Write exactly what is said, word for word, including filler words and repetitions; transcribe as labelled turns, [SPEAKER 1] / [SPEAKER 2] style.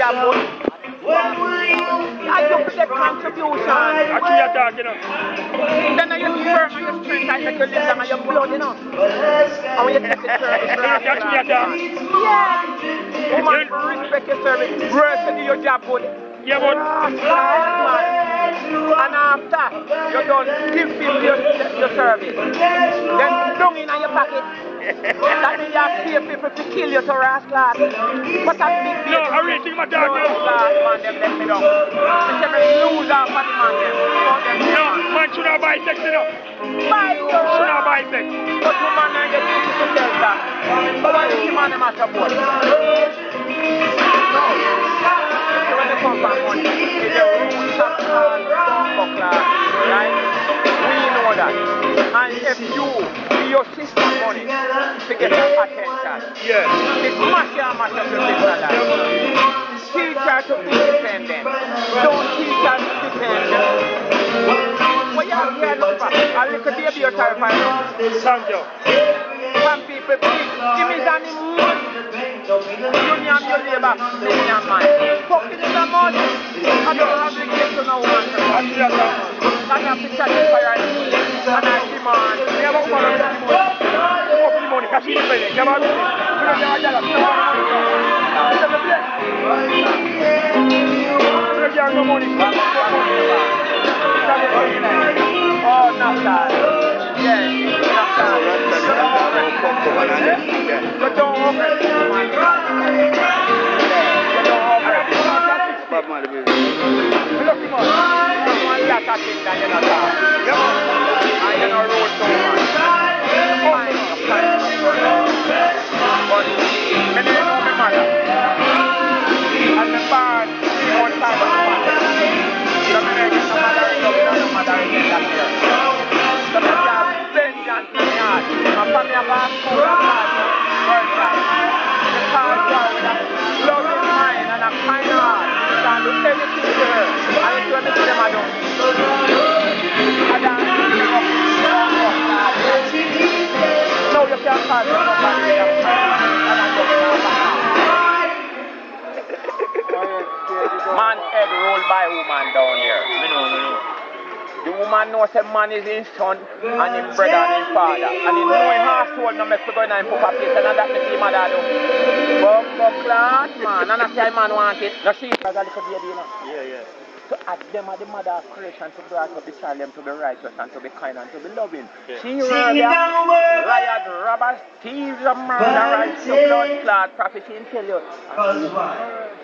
[SPEAKER 1] job good. I do get contribution.
[SPEAKER 2] Actually, you're talking, you know.
[SPEAKER 1] Then you sperm and your strength and make you live down on your blood, you know. And when you take the service,
[SPEAKER 2] Actually, you're talking.
[SPEAKER 1] Yeah. Woman, respect your service. Work to do your job good.
[SPEAKER 2] Yeah, but...
[SPEAKER 1] And after you done give him your, your service, then dung in your pocket. That means you have to pay people to kill you to rascal. But that big
[SPEAKER 2] No, I really think my dog, you know.
[SPEAKER 1] man, them let me down. They say me lose off on the man, them.
[SPEAKER 2] No, man should not buy sex, you know.
[SPEAKER 1] Buy you.
[SPEAKER 2] Should not buy sex.
[SPEAKER 1] But woman and get people to tell that. But why the man them a support? No. When they come from money, it's the roots of all class, right? We know that. And if you give your sister money to get her attention,
[SPEAKER 2] yeah.
[SPEAKER 1] it's mash and mash up your sister life. Teach her to be independent. Don't teach her to depend. What you have here, look for? A little baby you're trying to find out.
[SPEAKER 2] Thank you.
[SPEAKER 1] Some people, please, give me that moon. Union, your labor, union man. Fucking in the mud. I don't have to get to no one. I have to chat with fire and I demand.
[SPEAKER 2] We have a woman on the money. We have the money, because she's in the come on. We don't have a dollar. We don't have a money. We don't have no money.
[SPEAKER 1] Oh, not that. Yeah, not that. You don't open it. You don't open it.
[SPEAKER 2] Bob Marley, baby. Look him up.
[SPEAKER 1] Someone got a thing that you're not talking. And you're not road so much. But, when you know my mother, and the band, she won't time of the mother. So, when I get the mother, I love it, and the mother, I get that here. So, when you have vengeance in the heart, my family have asked for the heart, world life. The power of God with a loving mind and a kind heart. Can do anything to her. And it's when they see them I don't. And I'm giving up. No, you can't call me nobody with a and I don't know. Man head rolled by woman down here.
[SPEAKER 2] Me know, me know.
[SPEAKER 1] The woman knows that man is his son and his brother and his father. And he know his household no make to go in and put a place and that me see mother do. Bumbo class man. And I say man want it. No she has a little baby, you know.
[SPEAKER 2] Yeah, yeah.
[SPEAKER 1] So at them are the mother of creation to bring up the child them to be righteous and to be kind and to be loving. Yeah. She earlier, riot, robbers, thieves, and murderers, the blood clot prophet, she tell you.